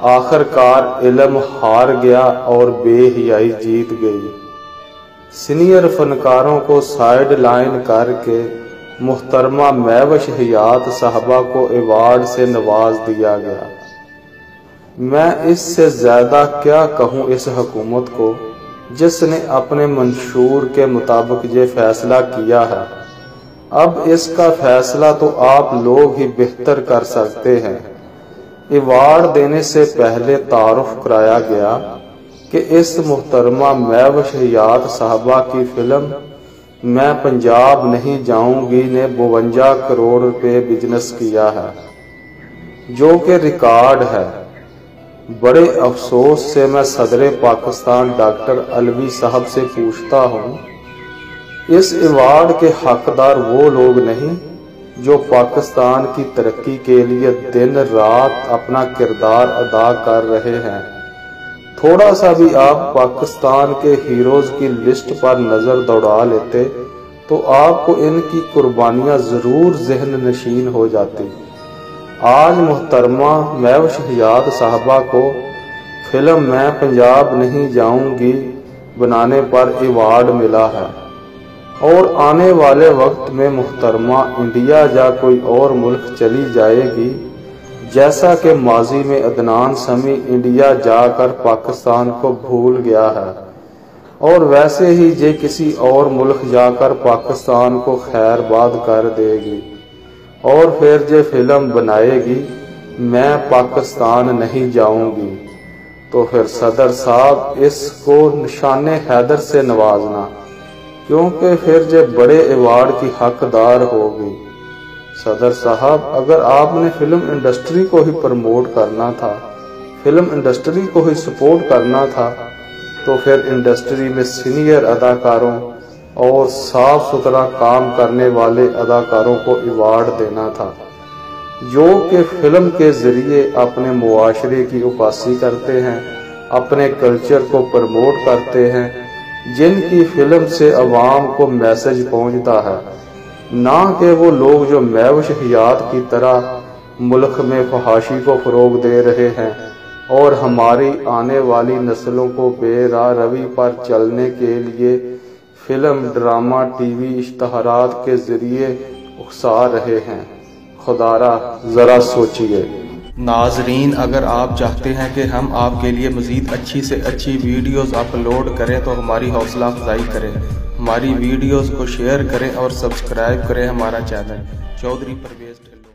آخر کار علم ہار گیا اور بے حیائی جیت گئی۔ سینئر فنکاروں کو سائیڈ لائن کر کے محترمہ مہوش حیات صاحبہ کو ایوارڈ سے نواز دیا گیا۔ میں اس سے زیادہ کیا کہوں اس حکومت کو جس نے اپنے منشور کے مطابق یہ فیصلہ کیا ہے۔ اب اس کا فیصلہ تو آپ لوگ ہی بہتر کر سکتے ہیں۔ ایوارڈ دینے سے پہلے تعارف کرایا گیا کہ اس محترمہ مہوش حیات صاحبہ کی فلم میں پنجاب نہیں جاؤں گی نے 52 کروڑ روپے بزنس کیا ہے، جو کہ ریکارڈ ہے۔ بڑے افسوس سے میں صدر پاکستان ڈاکٹر علوی صاحب سے پوچھتا ہوں، اس ایوارڈ کے حقدار وہ لوگ نہیں جو پاکستان کی ترقی کے لیے دن رات اپنا کردار ادا کر رہے ہیں؟ تھوڑا سا بھی آپ پاکستان کے ہیروز کی لسٹ پر نظر دوڑا لیتے تو آپ کو ان کی قربانیاں ضرور ذہن نشین ہو جاتی۔ آج محترمہ مہوش حیات صاحبہ کو فلم میں پنجاب نہیں جاؤں گی بنانے پر ایوارڈ ملا ہے، اور آنے والے وقت میں محترمہ انڈیا یا کوئی اور ملک چلی جائے گی، جیسا کہ ماضی میں عدنان سمیع انڈیا جا کر پاکستان کو بھول گیا ہے، اور ویسے ہی یہ کسی اور ملک جا کر پاکستان کو خیر باد کر دے گی، اور پھر یہ فلم بنائے گی میں پاکستان نہیں جاؤں گی، تو پھر صدر صاحب اس کو نشان حیدر سے نوازنا، کیونکہ پھر یہ بڑے ایوارڈ کی حقدار ہوگی۔ صدر صاحب، اگر آپ نے فلم انڈسٹری کو ہی پروموٹ کرنا تھا، فلم انڈسٹری کو ہی سپورٹ کرنا تھا، تو پھر انڈسٹری میں سینئر اداکاروں اور صاف ستھرا کام کرنے والے اداکاروں کو ایوارڈ دینا تھا، جو کہ فلم کے ذریعے اپنے معاشرے کی عکاسی کرتے ہیں، اپنے کلچر کو پروموٹ کرتے ہیں، جن کی فلم سے عوام کو میسج پہنچتا ہے، نہ کہ وہ لوگ جو مہوش حیات کی طرح ملک میں فحاشی کو فروغ دے رہے ہیں اور ہماری آنے والی نسلوں کو بے راہ روی پر چلنے کے لیے فلم، ڈرامہ، ٹی وی اشتہارات کے ذریعے اکسا رہے ہیں۔ خدا را ذرا سوچئے۔ ناظرین، اگر آپ چاہتے ہیں کہ ہم آپ کے لیے مزید اچھی سے اچھی ویڈیوز اپلوڈ کریں تو ہماری حوصلہ افزائی کریں، ہماری ویڈیوز کو شیئر کریں اور سبسکرائب کریں ہمارا چینل چودھری پرویز ڈھلو۔